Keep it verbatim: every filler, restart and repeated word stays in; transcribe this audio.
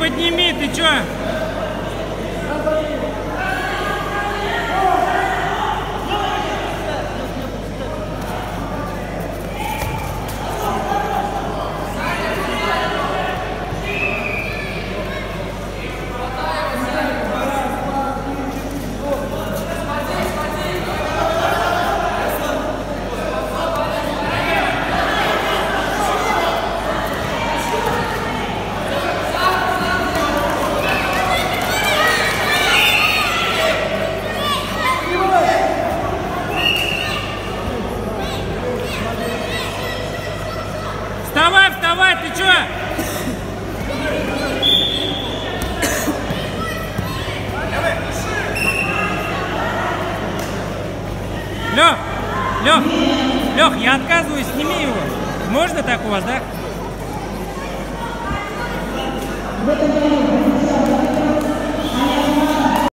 подними, ты чё? Вставай, вставай, ты чё? Лёх, Лёх, Лёх, я отказываюсь, сними его. Можно так у вас, да?